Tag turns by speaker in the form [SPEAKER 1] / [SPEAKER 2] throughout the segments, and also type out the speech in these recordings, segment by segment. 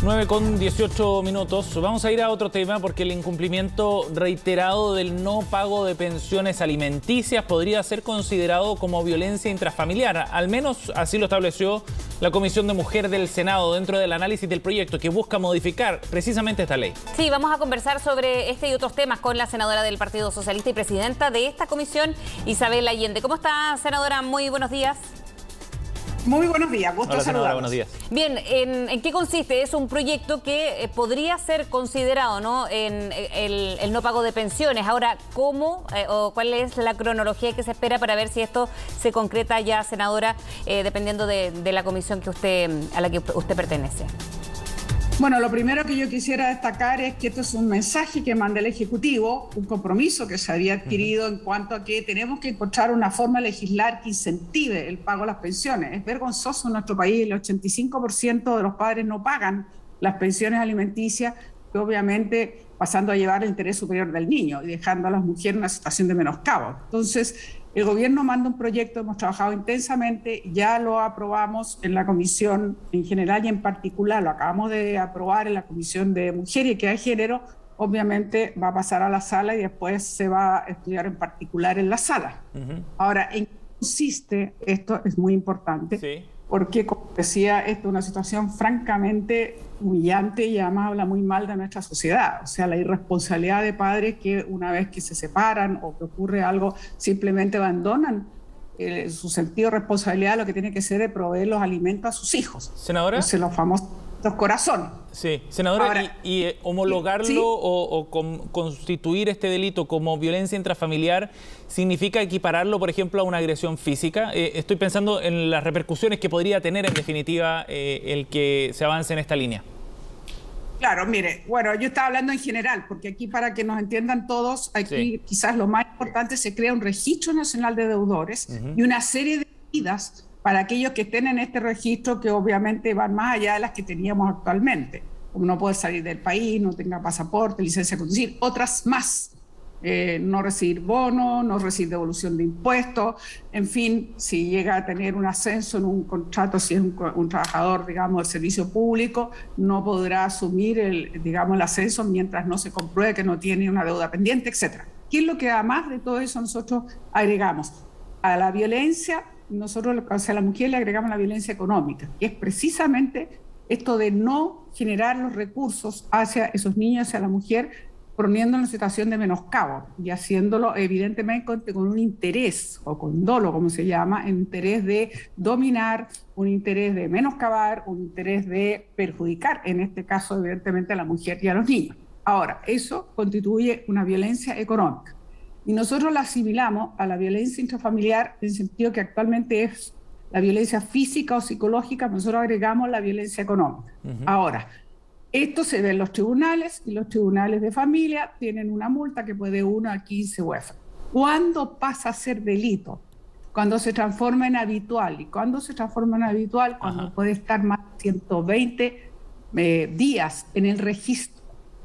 [SPEAKER 1] 9:18. Vamos a ir a otro tema porque el incumplimiento reiterado del no pago de pensiones alimenticias podría ser considerado como violencia intrafamiliar. Al menos así lo estableció la Comisión de Mujer del Senado dentro del análisis del proyecto que busca modificar precisamente esta ley.
[SPEAKER 2] Sí, vamos a conversar sobre este y otros temas con la senadora del Partido Socialista y presidenta de esta comisión, Isabel Allende. ¿Cómo está, senadora? Muy buenos días.
[SPEAKER 3] Muy buenos días, gusto saludarlos.
[SPEAKER 1] Buenos días.
[SPEAKER 2] Bien, ¿en qué consiste? Es un proyecto que podría ser considerado, ¿no?, en el no pago de pensiones. Ahora, ¿cómo o cuál es la cronología que se espera para ver si esto se concreta ya, senadora, dependiendo de la comisión que a la que usted pertenece?
[SPEAKER 3] Bueno, lo primero que yo quisiera destacar es que esto es un mensaje que manda el Ejecutivo, un compromiso que se había adquirido en cuanto a que tenemos que encontrar una forma de legislar que incentive el pago de las pensiones. Es vergonzoso en nuestro país, el 85% de los padres no pagan las pensiones alimenticias, que obviamente pasando a llevar el interés superior del niño y dejando a las mujeres en una situación de menoscabo. Entonces, el gobierno manda un proyecto, hemos trabajado intensamente, ya lo aprobamos en la comisión en general y en particular, lo acabamos de aprobar en la Comisión de Mujer y Equidad de Género, obviamente va a pasar a la sala y después se va a estudiar en particular en la sala. Ahora, ¿en qué consiste? Esto es muy importante, sí, porque, como decía, esto es una situación francamente humillante y además habla muy mal de nuestra sociedad. O sea, la irresponsabilidad de padres que una vez que se separan o que ocurre algo, simplemente abandonan su sentido de responsabilidad, lo que tiene que ser de proveer los alimentos a sus hijos.
[SPEAKER 1] Senadora.
[SPEAKER 3] Entonces, los famosos corazón.
[SPEAKER 1] Sí, senadora,
[SPEAKER 3] ahora,
[SPEAKER 1] y homologarlo, ¿sí?, o constituir este delito como violencia intrafamiliar, ¿significa equipararlo, por ejemplo, a una agresión física? Estoy pensando en las repercusiones que podría tener, en definitiva, el que se avance en esta línea.
[SPEAKER 3] Claro, mire, bueno, yo estaba hablando en general, porque aquí, para que nos entiendan todos, aquí sí, quizás lo más importante, se crea un registro nacional de deudores y una serie de medidas para aquellos que estén en este registro, que obviamente van más allá de las que teníamos actualmente, como no poder salir del país, no tenga pasaporte, licencia de conducir, otras más, no recibir bono, no recibir devolución de impuestos, en fin, si llega a tener un ascenso en un contrato, si es un trabajador, digamos, del servicio público, no podrá asumir el ascenso mientras no se compruebe que no tiene una deuda pendiente, etcétera. ¿Qué es lo que además de todo eso nosotros agregamos? A la violencia, nosotros, o sea, a la mujer le agregamos la violencia económica, que es precisamente esto de no generar los recursos hacia esos niños, hacia la mujer, poniendo en una situación de menoscabo y haciéndolo evidentemente con un interés, o con dolo, como se llama, un interés de dominar, un interés de menoscabar, un interés de perjudicar, en este caso, evidentemente, a la mujer y a los niños. Ahora, eso constituye una violencia económica. Y nosotros la asimilamos a la violencia intrafamiliar en el sentido que actualmente es la violencia física o psicológica, nosotros agregamos la violencia económica. Ahora, esto se ve en los tribunales y los tribunales de familia tienen una multa que puede de 1 a 15 UF. ¿Cuándo pasa a ser delito? Cuando se transforma en habitual. ¿Y cuándo se transforma en habitual? Cuando puede estar más de 120 días en el registro.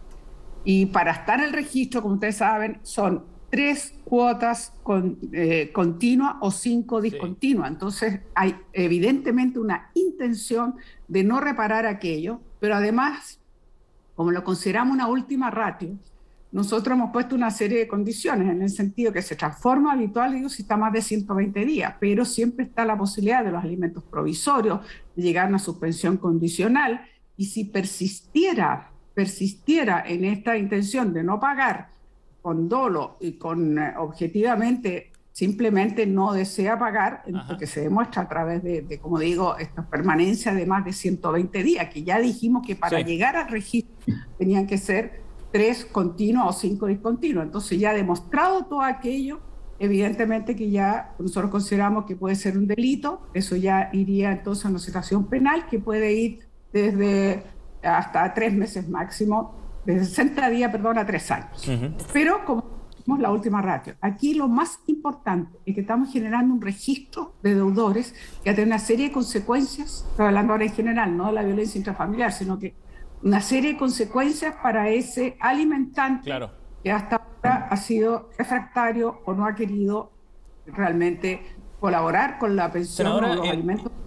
[SPEAKER 3] Y para estar en el registro, como ustedes saben, son 3 cuotas continuas o 5 discontinuas. Sí. Entonces hay evidentemente una intención de no reparar aquello, pero además, como lo consideramos una última ratio, nosotros hemos puesto una serie de condiciones en el sentido que se transforma habitual, digo, si está más de 120 días, pero siempre está la posibilidad de los alimentos provisorios, de llegar a una suspensión condicional, y si persistiera en esta intención de no pagar con dolo y con objetivamente simplemente no desea pagar, porque se demuestra a través de, como digo, esta permanencia de más de 120 días, que ya dijimos que para llegar al registro tenían que ser 3 continuos o 5 discontinuos. Entonces, ya demostrado todo aquello, evidentemente que ya nosotros consideramos que puede ser un delito, eso ya iría entonces a una situación penal que puede ir desde hasta 3 meses máximo, de 60 días, perdón, a 3 años. Pero como vimos la última ratio, aquí lo más importante es que estamos generando un registro de deudores que va a tener una serie de consecuencias, estoy hablando ahora en general, no de la violencia intrafamiliar, sino que una serie de consecuencias para ese alimentante que hasta ahora ha sido refractario o no ha querido realmente colaborar con la pensión o los alimentos.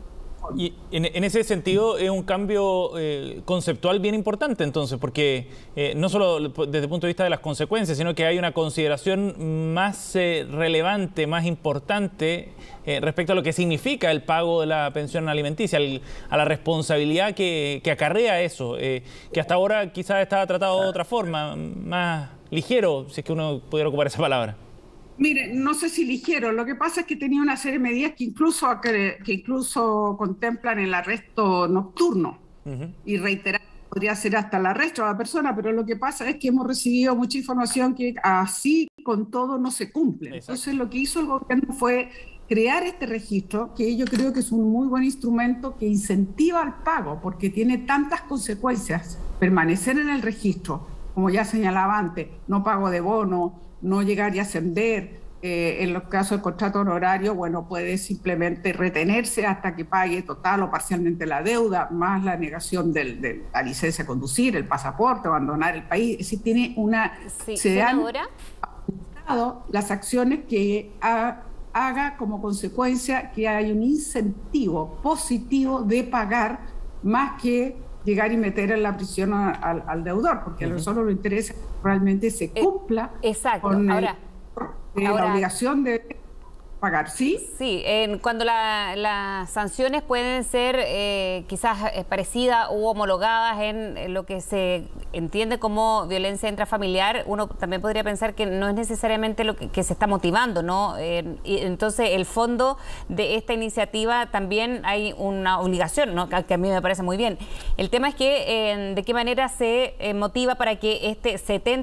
[SPEAKER 1] Y en ese sentido es un cambio conceptual bien importante entonces, porque no solo desde el punto de vista de las consecuencias, sino que hay una consideración más relevante, más importante respecto a lo que significa el pago de la pensión alimenticia, a la responsabilidad que acarrea eso, que hasta ahora quizás estaba tratado de otra forma, más ligero, si es que uno pudiera ocupar esa palabra.
[SPEAKER 3] Mire, no sé si ligero, lo que pasa es que tenía una serie de medidas que incluso contemplan el arresto nocturno y reiterar podría ser hasta el arresto a la persona, pero lo que pasa es que hemos recibido mucha información que así con todo no se cumple.
[SPEAKER 1] Exacto.
[SPEAKER 3] Entonces lo que hizo el gobierno fue crear este registro, que yo creo que es un muy buen instrumento que incentiva el pago, porque tiene tantas consecuencias permanecer en el registro, como ya señalaba antes, no pago de bono, no llegar y ascender, en los casos del contrato honorario, bueno, puede simplemente retenerse hasta que pague total o parcialmente la deuda, más la negación de la licencia de conducir, el pasaporte, abandonar el país. Es decir, tiene una...
[SPEAKER 2] Sí,
[SPEAKER 3] se han
[SPEAKER 2] senadora.
[SPEAKER 3] ajustado las acciones que haga como consecuencia que hay un incentivo positivo de pagar más que llegar y meter en la prisión al deudor, porque a nosotros nos interesa que realmente se cumpla con la obligación de pagar, ¿sí?
[SPEAKER 2] Sí, cuando las sanciones pueden ser quizás parecidas u homologadas en lo que se entiende como violencia intrafamiliar, uno también podría pensar que no es necesariamente lo que se está motivando, ¿no? Y entonces el fondo de esta iniciativa también hay una obligación, ¿no? Que a mí me parece muy bien. El tema es que de qué manera se motiva para que este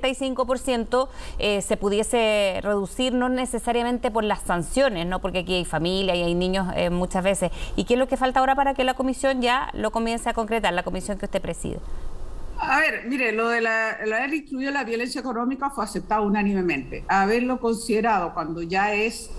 [SPEAKER 2] 75% se pudiese reducir, no necesariamente por las sanciones, ¿no? Porque aquí hay familia y hay niños muchas veces. ¿Y qué es lo que falta ahora para que la comisión ya lo comience a concretar, la comisión que usted preside?
[SPEAKER 3] A ver, mire, lo de haber incluido la violencia económica fue aceptado unánimemente. Haberlo considerado cuando ya es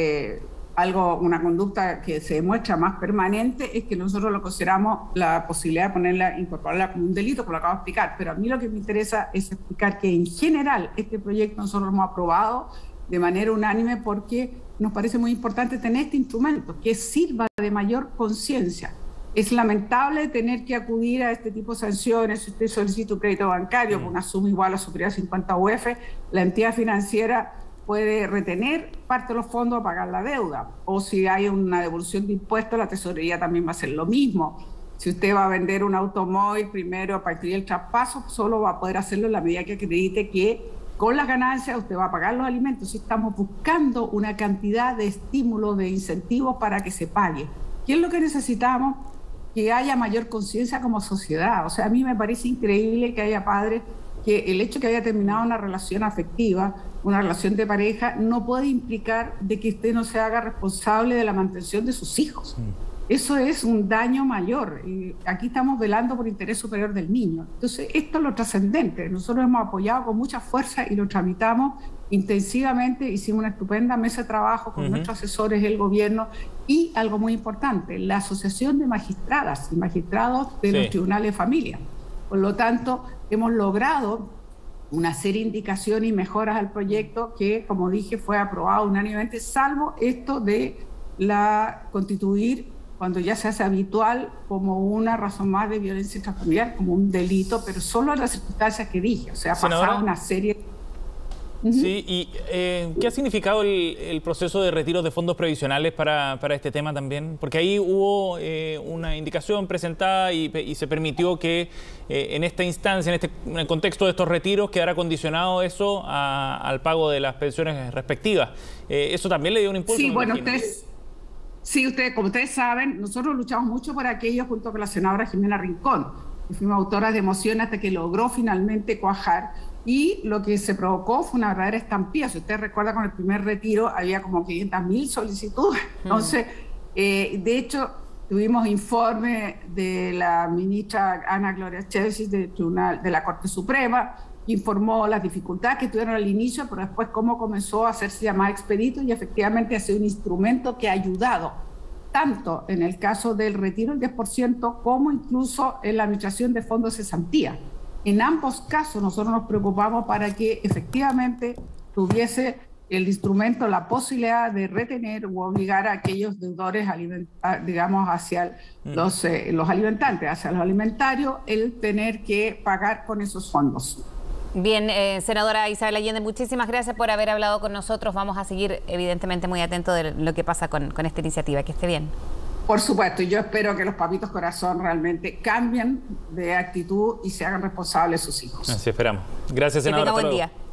[SPEAKER 3] una conducta que se demuestra más permanente, es que nosotros lo consideramos la posibilidad de incorporarla como un delito, como lo acabo de explicar. Pero a mí lo que me interesa es explicar que en general este proyecto nosotros lo hemos aprobado de manera unánime porque nos parece muy importante tener este instrumento que sirva de mayor conciencia. Es lamentable tener que acudir a este tipo de sanciones. Si usted solicita un crédito bancario con una suma igual a superior a 50 UF, la entidad financiera puede retener parte de los fondos a pagar la deuda. O si hay una devolución de impuestos, la tesorería también va a hacer lo mismo. Si usted va a vender un automóvil primero para adquirir el traspaso, solo va a poder hacerlo en la medida que acredite que con las ganancias usted va a pagar los alimentos. Estamos buscando una cantidad de estímulos, de incentivos para que se pague. ¿Qué es lo que necesitamos? Que haya mayor conciencia como sociedad. O sea, a mí me parece increíble que haya padres que el hecho que haya terminado una relación afectiva, una relación de pareja, no puede implicar de que usted no se haga responsable de la mantención de sus hijos. Eso es un daño mayor. Aquí estamos velando por interés superior del niño. Entonces, esto es lo trascendente. Nosotros hemos apoyado con mucha fuerza y lo tramitamos intensivamente. Hicimos una estupenda mesa de trabajo con nuestros asesores, el gobierno y algo muy importante, la Asociación de Magistradas y Magistrados de los Tribunales de Familia. Por lo tanto, hemos logrado una serie de indicaciones y mejoras al proyecto que, como dije, fue aprobado unánimemente, salvo esto de constituir cuando ya se hace habitual como una razón más de violencia intrafamiliar, como un delito, pero solo en las circunstancias que dije, o sea, ha pasado una serie...
[SPEAKER 1] Sí, y ¿qué ha significado el proceso de retiro de fondos previsionales para este tema también? Porque ahí hubo una indicación presentada y se permitió que en esta instancia, en el contexto de estos retiros, quedara condicionado eso al pago de las pensiones respectivas. ¿Eso también le dio un impulso?
[SPEAKER 3] Sí, bueno, como ustedes saben, nosotros luchamos mucho por aquello junto con la senadora Jimena Rincón, que fuimos autoras de moción hasta que logró finalmente cuajar, y lo que se provocó fue una verdadera estampida. Si usted recuerda, con el primer retiro había como 500.000 solicitudes. Entonces, de hecho, tuvimos informe de la ministra Ana Gloria Chelsea del Tribunal de la Corte Suprema, informó las dificultades que tuvieron al inicio, pero después cómo comenzó a hacerse llamar expedito y efectivamente ha sido un instrumento que ha ayudado tanto en el caso del retiro del 10% como incluso en la administración de fondos de cesantía. En ambos casos nosotros nos preocupamos para que efectivamente tuviese el instrumento la posibilidad de retener o obligar a aquellos deudores, digamos, hacia los alimentantes, hacia los alimentarios, el tener que pagar con esos fondos.
[SPEAKER 2] Bien, senadora Isabel Allende, muchísimas gracias por haber hablado con nosotros. Vamos a seguir, evidentemente, muy atentos de lo que pasa con esta iniciativa. Que esté bien.
[SPEAKER 3] Por supuesto, y yo espero que los papitos corazón realmente cambien de actitud y se hagan responsables de sus hijos.
[SPEAKER 1] Así esperamos. Gracias, senadora.
[SPEAKER 2] Que tenga buen día.